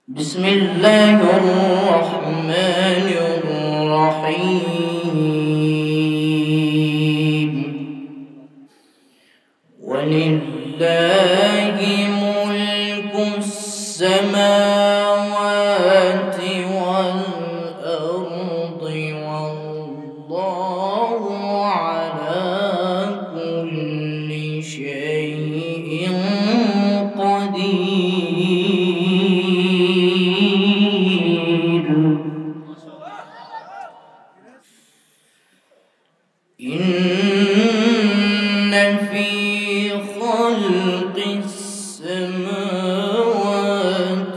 بسم الله الرحمن الرحيم. ولله ملك السماوات والأرض والله على كل شيء قدير. إن في خلق السماوات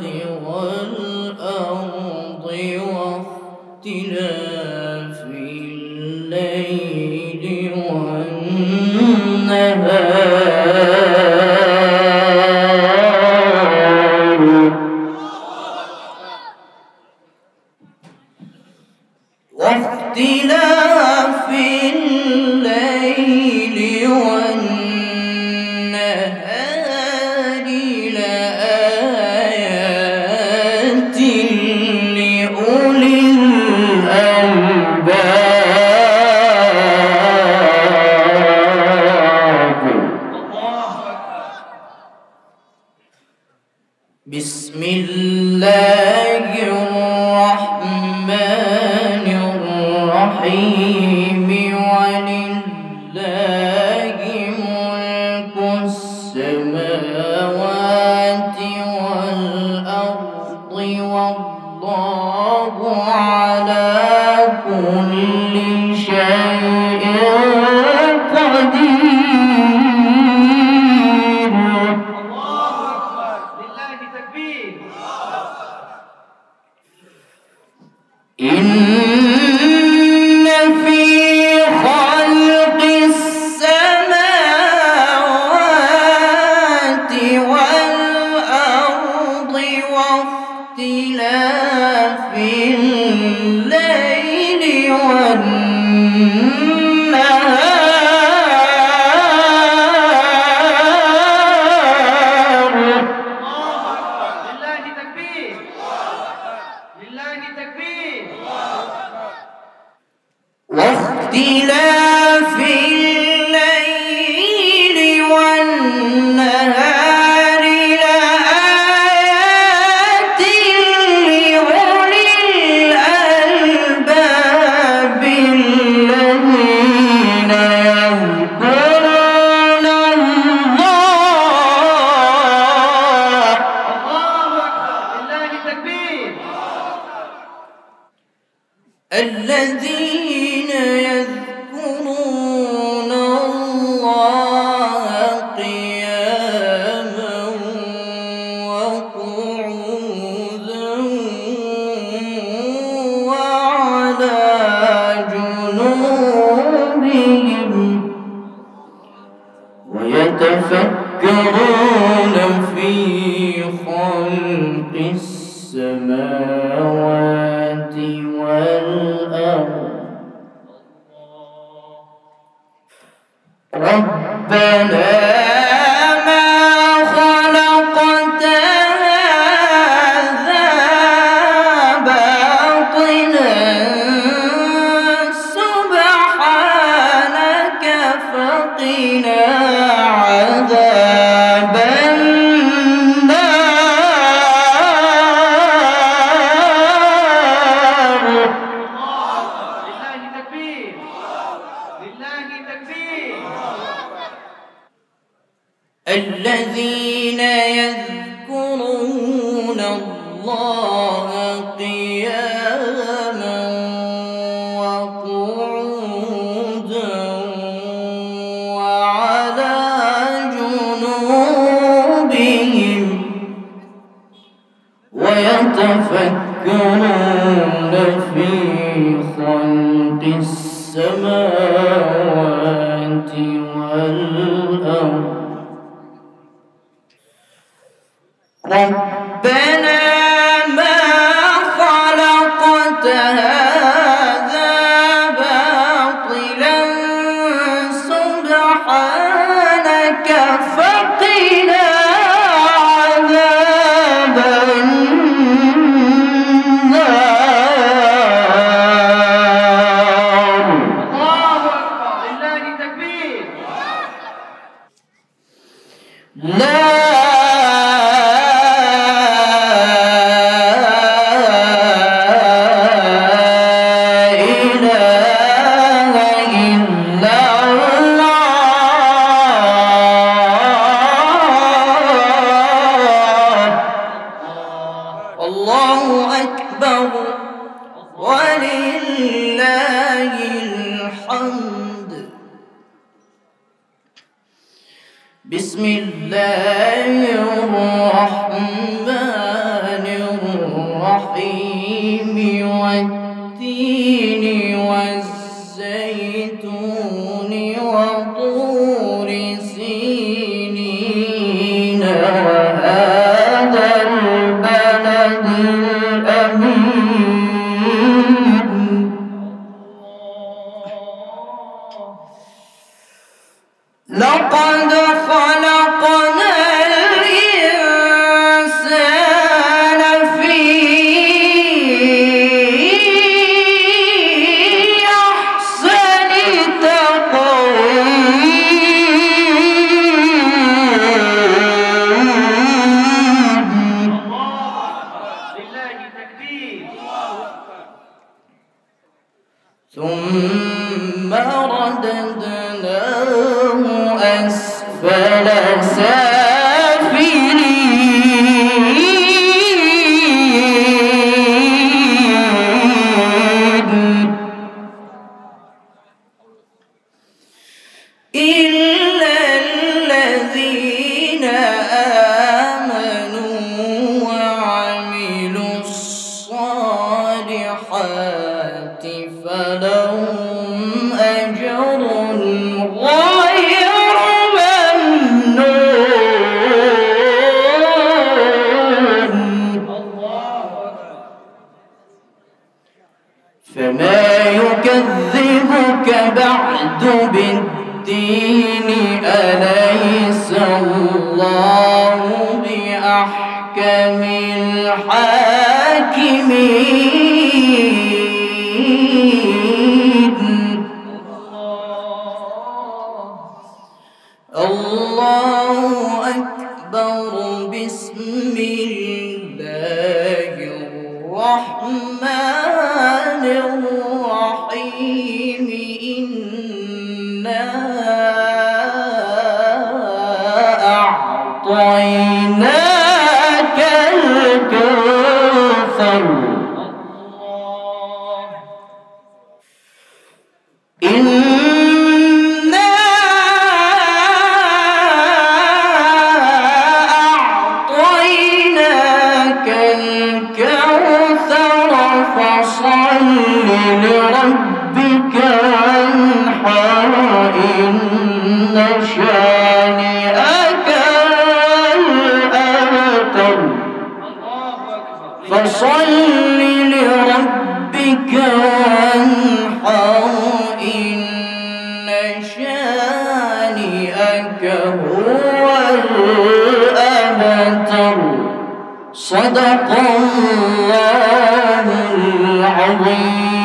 والأرض واختلاف الليل والنهار واختلاف الليل والنهار لآيات لأولي الألباب. بسم الله الرحمن الرحيم. ولله ملك السماوات والأرض والله على كل شيء قدير. الله أكبر، لله تكبير. إن في خلق السماوات والأرض واختلاف الليل والنهار. لله تكبير، لله تكبير. واختلاف الليل والنهار لآيات لأولي الألباب الذين يذكرون الله. الله أكبر، لله تكبير. الذين يذكرون الله قياما وقعودا وعلى جنوبهم ويتفكرون في خلق السماوات والأرض. ربنا ما خلقت هذا باطلا سبحانك فقنا عذاب النار. لله تكبير، لله تكبير. الذين يذكرون الله قياما وقعودا وعلى جنوبهم ويتفكرون في خلق السماوات والأرض. ربنا ما خلقت هذا باطلا سبحانك فقنا عذاب النار. الله أكبر ولله الحمد. بسم الله الرحمن الرحيم والتين والزيتون وطور سينين وهذا البلد الأمين. لقد خلقنا الإنسان في أحسن تقويم. لله تكبير. ثم رددناه أسفل سافلين إلا الذين آمنوا وعملوا الصالحات فلهم أجر غير فما يكذبك بعد بالدين أليس الله بأحكم الحاكمين. الله أكبر. بسم الله الرحمن الرحيم. إنا أعطيناك الكوثر. إنا أعطيناك الكوثر فصل لربك وانحر إن شانئك الأبتر. فصل لربك وانحر إن شانئك هو الأبتر. صدق الله العظيم.